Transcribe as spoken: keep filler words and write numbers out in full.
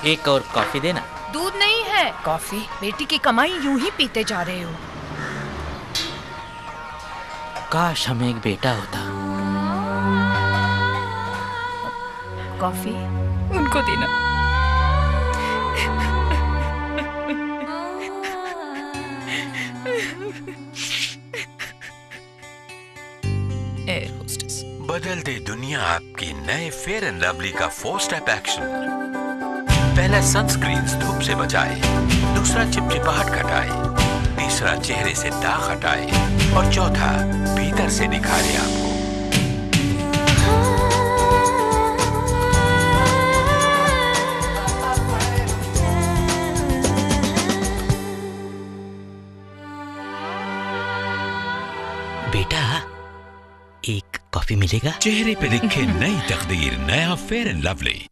एक और कॉफी देना। दूध नहीं है, कॉफी। बेटी की कमाई यूं ही पीते जा रहे हो। काश हमें एक बेटा होता। कॉफी उनको देना। Air hostess. बदल दे दुनिया आपकी नए फेयर एंड लवली का फोर स्टेप एक्शन। पहला सनस्क्रीन धूप से बचाए, दूसरा चिपचिपाहट घटाए, तीसरा चेहरे से दाग हटाए और चौथा भीतर से निखारे आपको। बेटा, एक कॉफी मिलेगा? चेहरे पे दिखे नई तकदीर, नया फेयर एंड लवली।